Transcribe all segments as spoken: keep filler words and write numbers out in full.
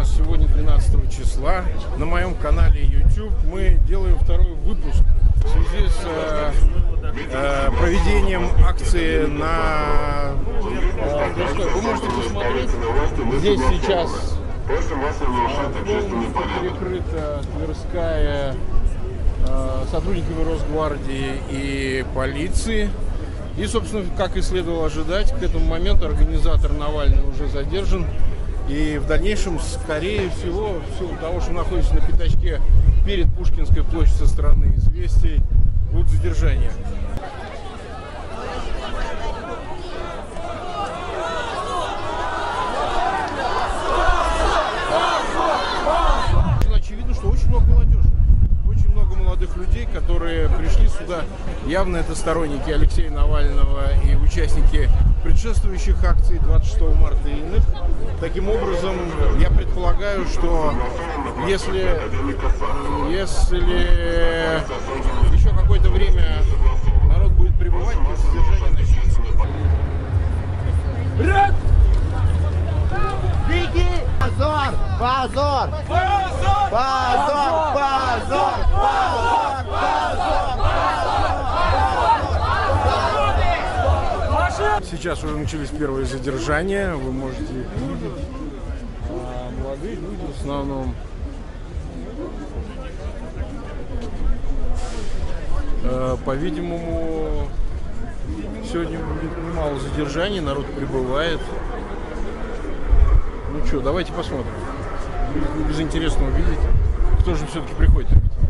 нас сегодня двенадцатого числа. На моем канале YouTube мы делаем второй выпуск в связи с э, э, проведением акции на... Э, вы можете посмотреть, здесь сейчас полностью перекрыта Тверская э, сотрудниками Росгвардии и полиции. И, собственно, как и следовало ожидать, к этому моменту организатор Навальный уже задержан. И в дальнейшем, скорее всего, в силу того, что находится на пятачке перед Пушкинской площадью со стороны «Известий», будут задержания. Очевидно, что очень много молодежи, очень много молодых людей, которые пришли сюда. Явно это сторонники Алексея Навального и участники предшествующих акций двадцать шестого марта и иных. Таким образом, я предполагаю, что если, если еще какое-то время народ будет пребывать, то задержание начнется. Беги! Позор! Позор! Позор! Позор! Позор! Позор! Сейчас уже начались первые задержания, вы можете их видеть. А молодые люди в основном. А, по-видимому, сегодня будет немало задержаний, народ прибывает. Ну что, давайте посмотрим. Без интересного увидеть, кто же все-таки приходит.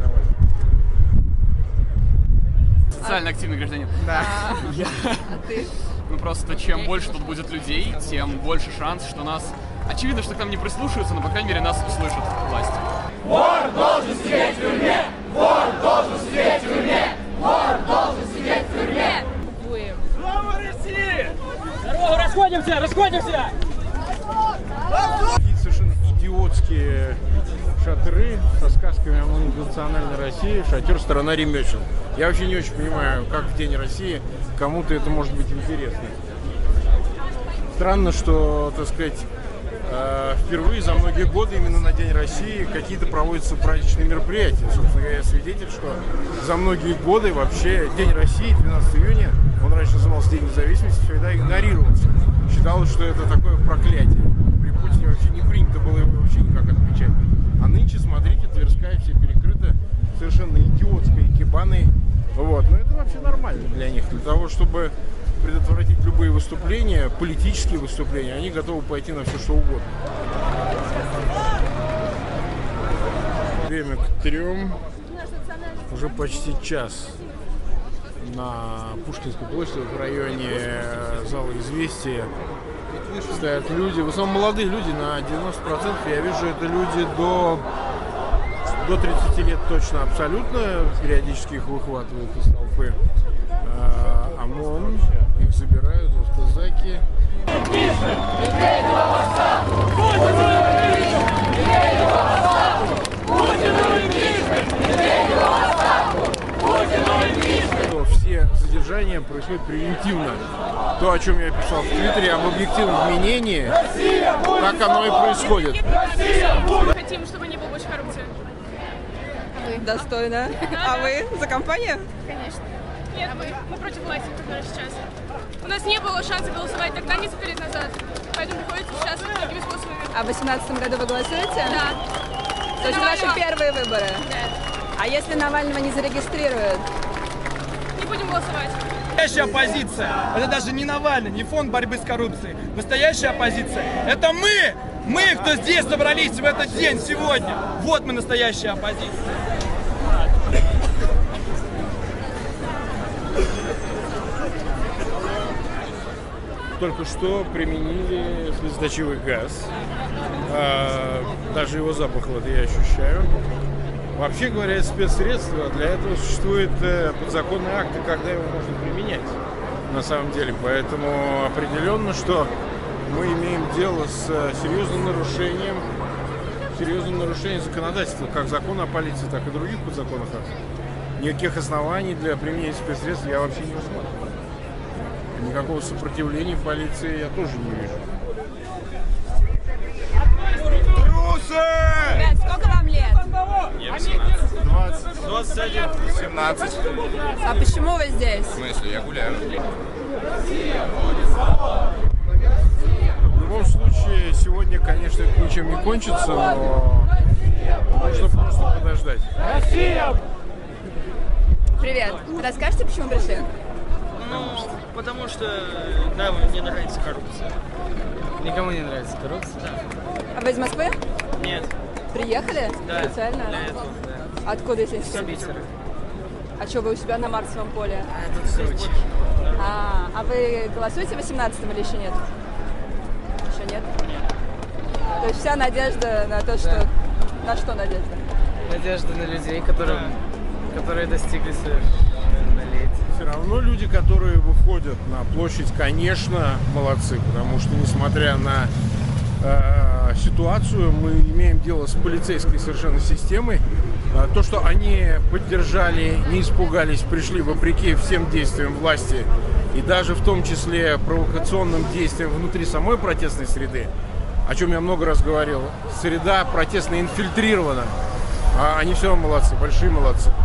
Социально активный гражданин. Да. А ты? Ну просто чем больше тут будет людей, тем больше шанс, что нас... Очевидно, что к нам не прислушиваются, но, по крайней мере, нас услышат власть. Вор должен сидеть в тюрьме! Вор должен сидеть в тюрьме! Вор должен сидеть в тюрьме! Слава России! Здорово, расходимся, расходимся! Какие совершенно идиотские шатры со сказками о многонациональной России, шатер «Страна ремесел». Я вообще не очень понимаю, как в День России кому-то это может быть интересно. Странно, что, так сказать, впервые за многие годы именно на День России какие-то проводятся праздничные мероприятия. Собственно говоря, я свидетель, что за многие годы вообще День России, двенадцатого июня, он раньше назывался День независимости, всегда игнорировался. Считалось, что это такое проклятие. При Путине вообще не принято было его вообще никак отмечать. А нынче, смотрите, Тверская вся перекрыта совершенно идиотской экибаной. Вот. Но это вообще нормально для них. Для того, чтобы предотвратить любые выступления, политические выступления, они готовы пойти на все, что угодно. Время к трем. Уже почти час на Пушкинской площади в районе зала «Известия» стоят люди, в основном молодые люди, на девяносто процентов я вижу, это люди до, до тридцати лет точно абсолютно, периодически их выхватывают из толпы. А, ОМОН, их забирают, вот казаки. Все задержания происходят превентивно. То, о чем я писал в Твиттере, об объективном мнении, так оно и происходит. Мы хотим, чтобы не было больше коррупции. Достойно. А вы за компанию? Конечно. Нет, мы, мы против власти, которая сейчас. У нас не было шанса голосовать тогда, несколько лет назад. Поэтому приходится сейчас такими способами. А в восемнадцатом году вы голосуете? Да. То есть ваши первые выборы? Да. А если Навального не зарегистрируют? Не будем голосовать. Настоящая оппозиция – это даже не Навальный, не фонд борьбы с коррупцией. Настоящая оппозиция – это мы! Мы, кто здесь собрались в этот день, сегодня. Вот мы настоящая оппозиция. Только что применили слезоточивый газ. А, даже его запах вот я ощущаю. Вообще говоря, это спецсредство. Для этого существуют подзаконные акты, когда его можно применять на самом деле. Поэтому определенно, что мы имеем дело с серьезным нарушением, серьезным нарушением законодательства, как закона о полиции, так и других подзаконных актов. Никаких оснований для применения спецсредств я вообще не усматриваю. Никакого сопротивления полиции я тоже не вижу. Трусы! семнадцать. А почему вы здесь? В смысле, я гуляю. В любом случае, сегодня, конечно, это ничем не кончится, но нужно просто подождать. Привет. Расскажите, почему пришли? Ну, потому что нам не нравится коррупция. Никому не нравится коррупция. А вы из Москвы? Нет. Приехали? Да. Специально? Для этого, да. Откуда, если С Питера. А что, вы у себя на Марсовом поле? А тут Сочи. А, а вы голосуете восемнадцатого или еще нет? Еще нет? Нет. То есть вся надежда на то, что... На что надежда? Надежда на людей, которым, которые достигли совершеннолетия. Все равно люди, которые выходят на площадь, конечно, молодцы, потому что, несмотря на э, ситуацию, мы имеем дело с полицейской совершенно системой. Э, то, что они поддержали, не испугались, пришли вопреки всем действиям власти, и даже в том числе провокационным действиям внутри самой протестной среды, о чем я много раз говорил, среда протестная инфильтрирована, а они все равно молодцы, большие молодцы.